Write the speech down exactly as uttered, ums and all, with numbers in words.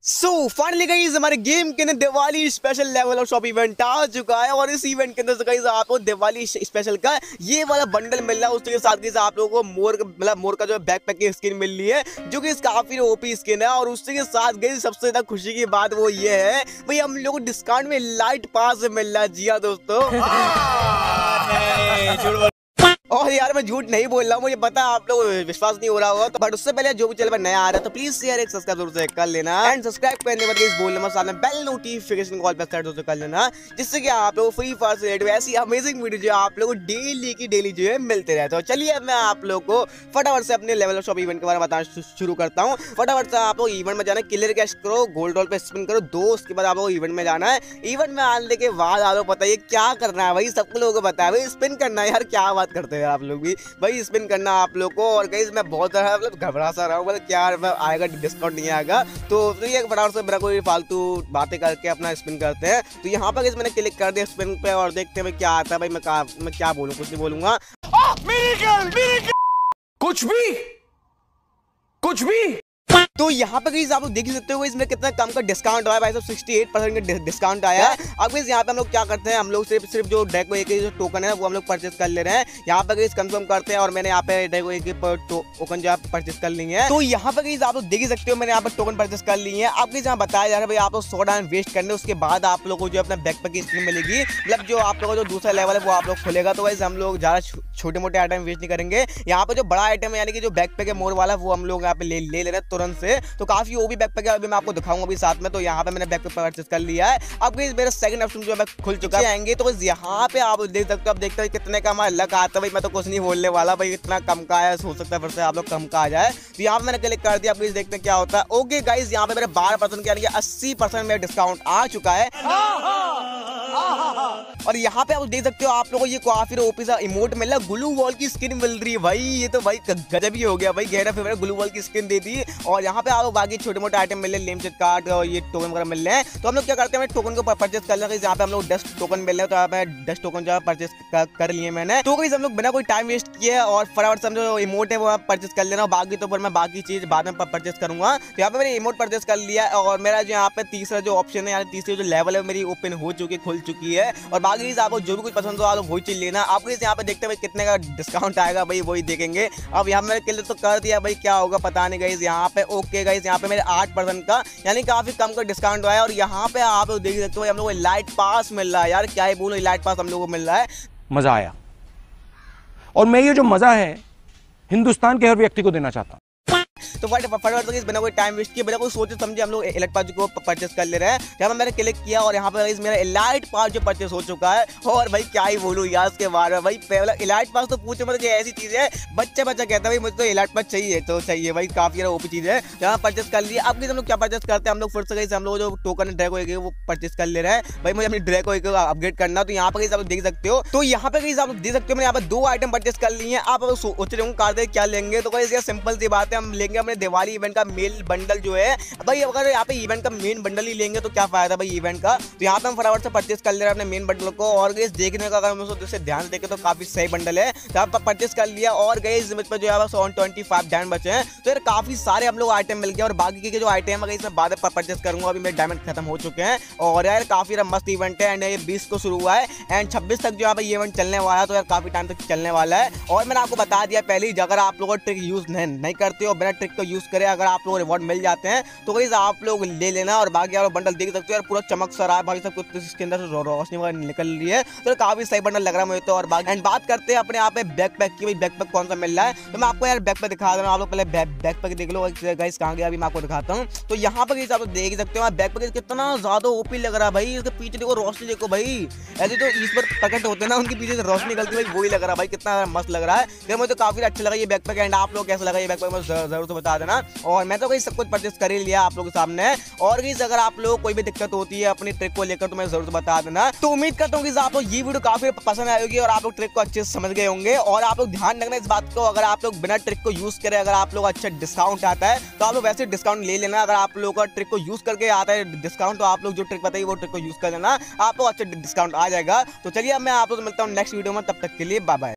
सो finally guys हमारे game के अंदर Diwali special level of shop event आ चुका है और इस इवेंट के अंदर गाइस आपको दिवाली स्पेशल का ये वाला बंडल मिल रहा है। उसके साथ गाइस आप लोगों को मोर मतलब मोर का जो बैकपैक की स्किन मिल रही है जो कि काफी ओपी स्किन है। और उसके साथ गाइस सबसे ज्यादा खुशी की बात वो ये है भाई हम लोग को डिस्काउंट में लाइट पास मिल रहा है। जी हाँ दोस्तों और यार मैं झूठ नहीं बोल रहा हूँ, मुझे पता है आप लोग विश्वास नहीं हो रहा होगा तो बट उससे पहले जो भी चैनल पर नया आ रहा है तो प्लीज शेयर एक सब्सक्राइब जरूर से कर लेना एंड सब्सक्राइब करने के बाद बोल लेना साथ में बेल नोटिफिकेशन कॉल पर सेट कर लेना जिससे कि आप लोग फ्री फायर से रिलेटेड ऐसी अमेजिंग वीडियो जो आप लोग को डेली की डेली जो है मिलते रहते हो। चलिए मैं आप लोग को फटाफट से अपने लेवल ऑफ शॉप इवेंट के बारे में बताना शुरू करता हूँ। फटाफट से आप लोग इवेंट में जाना, क्लियर कैश करो, गोल्ड रोल पे स्पिन करो दो, उसके बाद आप लोग इवेंट में जाना है। इवेंट में आने के बाद आप लोग बताइए क्या करना है भाई, सब लोगों को बताया भाई स्पिन करना है। यार क्या बात करते हैं आप लोग भी भाई, स्पिन करना आप लोग को। और गाइस मैं बहुत ज्यादा मतलब घबरा सा रहा हूँ मतलब क्या आएगा डिस्काउंट नहीं आएगा तो ये फटाफट से मेरा कोई फालतू बातें करके अपना स्पिन करते हैं। तो यहाँ पर गाइस मैंने क्लिक कर दिया स्पिन पे और देखते हैं क्या आता है भाई। मैं क्या मैं क्या बोलूँ, कुछ नहीं बोलूंगा। कुछ भी कुछ भी तो यहाँ पे गाइस आप लोग देख ही सकते हो इसमें कितना कम का डिस्काउंट आया भाई साहब, अड़सठ परसेंट का डिस्काउंट आया है। अब गाइस यहाँ पे हम लोग क्या करते हैं, हम लोग सिर्फ सिर्फ जो डेको एक जो टोकन है वो हम लोग परचेस कर ले रहे हैं। यहाँ पे गाइस कंफर्म करते हैं और मैंने यहाँ पे डेको एक टोकन जो है परचेस कर ली है। तो यहाँ पे गाइस आप लोग देख ही सकते हो मैंने यहाँ पे टोकन परचेस कर ली है। अब गाइस यहाँ बताया जा रहा है भाई आप लोग सौ डायमंड वेस्ट करने उसके बाद आप लोग को जो अपना बैकपैक की स्किन मिलेगी, मतलब जो आप लोगों को जो दूसरा लेवल है वो आप लोग खुलेगा। तो गाइस हम लोग ज्यादा छोटे मोटे आइटम वेस्ट नहीं करेंगे। यहाँ पे जो बड़ा आइटम है यानी कि जो बैकपैक है मोर वाला वो हम लोग यहाँ पे ले ले रहे हैं तुरंत से। तो काफी वो भी बैकपैक है, अभी मैं आपको दिखाऊंगा अभी साथ में। तो यहाँ पे मैंने बैकपैक परचेस कर लिया है। अब गाइस मेरा सेकंड ऑप्शन जो है खुल चुका है आएंगे तो गाइस यहाँ पे आप देख सकते हो। अब देखते हैं कितने का हमारा लक आता है भाई, मैं तो कुछ नहीं बोलने वाला भाई, इतना कम का आया हो सकता है फिर से आप लोग कम का आ जाए। तो यहाँ पे मैंने क्लिक कर दिया, अब गाइस देखते हैं क्या होता है। ओके गाइस यहाँ पे मेरे बारह परसेंट यानी कि अस्सी परसेंट मेरा डिस्काउंट आ चुका है। और यहाँ पे आप देख सकते हो आप लोगों को ये काफी ओपी सा इमोट मिल रहा है, ग्लू वॉल की स्किन मिल रही है भाई। ये तो भाई गजब ही हो गया भाई, गहरा फेवरेट ग्लू वॉल की स्किन दे दी। और यहाँ पे आप बाकी छोटे मोटे आइटम मिल रहे हैं, लेम चेक कार्ड और ये टोकन वगैरह मिल रहे हैं। तो हम लोग क्या करते हैं टोकन को परचेस कर लेते हैं। यहाँ पे हम लोग दस टोकन मिल रहे हैं तो यहाँ पे दस टोकन जो है परचेस कर लिए मैंने। तो हम लोग बिना कोई टाइम वेस्ट किए और फटाफट से जो इमोट है वो परचेस कर लेना। बाकी तो मैं बाकी चीज बाद में परचेस करूंगा। तो यहाँ पे मैंने इमोट परचेस कर लिया और मेरा जो यहाँ पे तीसरा जो ऑप्शन है यानी तीसरी जो लेवल है मेरी ओपन हो चुकी है, खुल चुकी है। और बाकी आपको जो भी कुछ पसंद हो आप लोग वही चीज लेना। आपको यहाँ पे देखते हैं कितने का डिस्काउंट आएगा भाई वही देखेंगे। अब यहाँ मैंने क्लिक तो कर दिया भाई, क्या होगा पता नहीं गाइस। यहाँ पे ओके गाइस यहाँ पे मेरे आठ परसेंट का यानी काफी कम का डिस्काउंट आया। और यहाँ पे आप लोग देख सकते हो हम लोग को लाइट पास मिल रहा है। यार क्या ही बोलो, लाइट पास हम लोग को मिल रहा है। मजा आया और मैं ये जो मजा है हिंदुस्तान के हर व्यक्ति को देना चाहता हूँ। तो फटाफट से बिना कोई टाइम वेस्ट किए बिना कोई सोचे समझे हम लोग इलाइट पास को परचेस कर ले रहे हैं। जब मैंने क्लिक किया और यहाँ पे मेरा इलाइट पास जो परचेस हो चुका है। और भाई क्या ही बोलूँ यार इसके बारे में भाई, पहला इलाइट पास तो पूछो मतलब ऐसी चीज है बच्चा बच्चा कहता है भाई मुझे तो इलाइट पास चाहिए तो चाहिए भाई, काफी ओपी चीज है। जहाँ परचेस कर लिया। अब हम लोग क्या परचेस करते हैं, हम लोग फिर से हम लोग जो टोकन ड्रैगो एक वो परचेस कर ले रहे हैं भाई। मुझे अपनी ड्रैगो एक अपग्रेड करना। तो यहाँ पर आप देख सकते हो। तो यहाँ पे आप देख सकते हो मैंने यहाँ पर दो आइटम परचेस कर लिए हैं। आप सोच रहे हो कार क्या लेंगे, तो सिंपल सी बात है हम लेंगे अपने दिवाली इवेंट का मेल बंडल जो है भाई। अगर यहाँ पे इवेंट का मेन बंडल ही लेंगे तो क्या फायदा भाई इवेंट का। तो यहाँ पे हम फटाफट से परचेस कर ले रहे हैं अपने मेन बंडल को। और गाइस देखने का अगर हम उससे ध्यान से देखें तो काफी सही बंडल है। तो आप परचेस कर लिया और गाइस मुझ पर जो है सौ ट्वेंटी फाइव डायमंड बचे हैं। तो यार काफी सारे हम लोग आइटम मिल गए। और बाकी के जो आइटम है इसमें बाद में परचेस करूंगा, अभी मेरे डायमंड खत्म हो चुके हैं। और यार काफी मस्त इवेंट है एंड ये बीस को शुरू हुआ है एंड छब्बीस तक जो है ये इवेंट चलने वाला है। तो यार काफी टाइम तक चलने वाला है। और मैंने आपको बता दिया पहले ही, अगर आप लोग ट्रिक यूज नहीं करते हो बिना ट्रिक को यूज करे अगर आप लोग रिवॉर्ड मिल जाते हैं तो गाइस आप लोग ले लेना। और बाकी आप बंडल देख सकते हो यार पूरा चमक सा रहा है भाई, सब कुछ इसके अंदर से रोशनी वगैरह निकल रही है। तो काफी सही बंडल लग रहा है मुझे तो। और बाकी एंड बात करते हैं अपने यहाँ पे बैकपैक की, भाई बैकपैक कौन सा मिल रहा है। तो मैं आपको यार बैकपैक दिखा दे रहा हूँ। आप लोग पहले बैकपैक देख लो गाइस कहाँ गया, अभी मैं आपको दिखाता हूँ। तो यहाँ पे गाइस आप देख सकते हो बैकपैक कितना ज्यादा ओपी लग रहा है भाई। इसके पीछे देखो रोशनी देखो भाई, ऐसे तो ईश्वर प्रकट होते हैं ना उनके पीछे से रोशनी निकलती है भाई, वही लग रहा है भाई, कितना मस्त लग रहा है। मुझे तो काफी अच्छा लगा ये बैकपैक। एंड आप लोग कैसा लगा ये बैकपैक मुझे जरूर से बता देना। और मैं तो गाइस सब कुछ परचेस कर ही लिया आप लोगों के सामने। और गाइस अगर आप लोग कोई भी दिक्कत होती है अपनी ट्रिक को लेकर तो मैं जरूर बता देना। तो उम्मीद करता हूँ कि आप लोग ये वीडियो काफी पसंद आएगी और आप लोग ट्रिक को अच्छे से समझ गए होंगे। और आप लोग ध्यान रखना इस बात को, अगर आप लोग बिना ट्रिक को यूज करें अगर आप लोग अच्छा डिस्काउंट आता है तो आप लोग वैसे डिस्काउंट ले लेना। अगर आप लोग का ट्रिक को यूज करके आता है डिस्काउंट तो आप लोग जो ट्रिक बताइए वो ट्रिक को यूज कर लेना, आप लोग अच्छा डिस्काउंट आ जाएगा। तो चलिए अब मैं आप लोग मिलता हूँ नेक्स्ट वीडियो में, तब तक के लिए बाय बाय।